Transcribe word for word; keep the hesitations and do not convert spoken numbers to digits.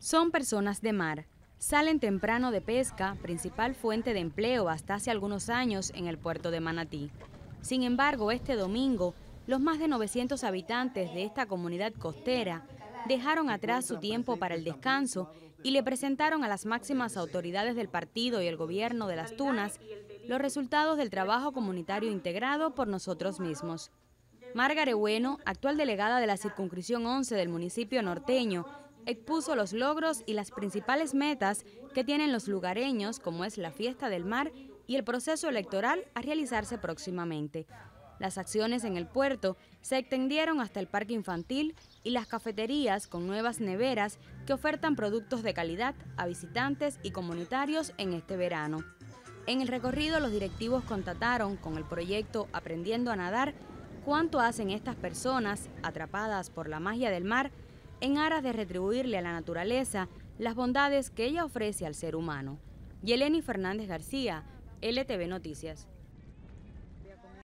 Son personas de mar. Salen temprano de pesca, principal fuente de empleo hasta hace algunos años en el puerto de Manatí. Sin embargo, este domingo, los más de novecientos habitantes de esta comunidad costera dejaron atrás su tiempo para el descanso y le presentaron a las máximas autoridades del partido y el gobierno de Las Tunas los resultados del trabajo comunitario integrado por nosotros mismos. Margaret Bueno, actual delegada de la circunscripción once del municipio norteño, expuso los logros y las principales metas que tienen los lugareños, como es la fiesta del mar y el proceso electoral a realizarse próximamente. Las acciones en el puerto se extendieron hasta el parque infantil y las cafeterías con nuevas neveras que ofertan productos de calidad a visitantes y comunitarios en este verano. En el recorrido, los directivos contataron con el proyecto Aprendiendo a Nadar cuánto hacen estas personas atrapadas por la magia del mar en aras de retribuirle a la naturaleza las bondades que ella ofrece al ser humano. Yeleni Fernández García, L T V Noticias.